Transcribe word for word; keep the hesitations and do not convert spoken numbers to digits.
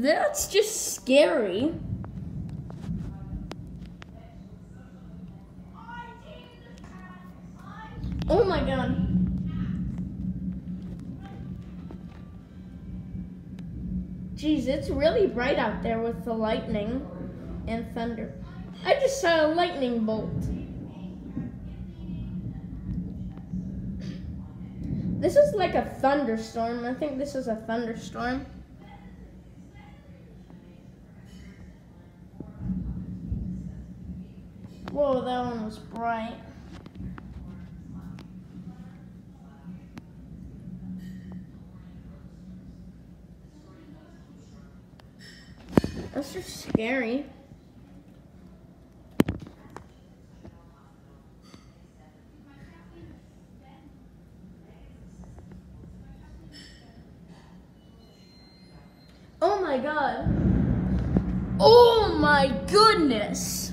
That's just scary. Oh my god. Jeez, it's really bright out there with the lightning and thunder. I just saw a lightning bolt. This is like a thunderstorm. I think this is a thunderstorm. Whoa, that one was bright. That's just scary. Oh my god. Oh my goodness.